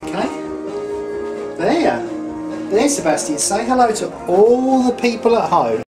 Okay. There. There's Sebastian. Say hello to all the people at home.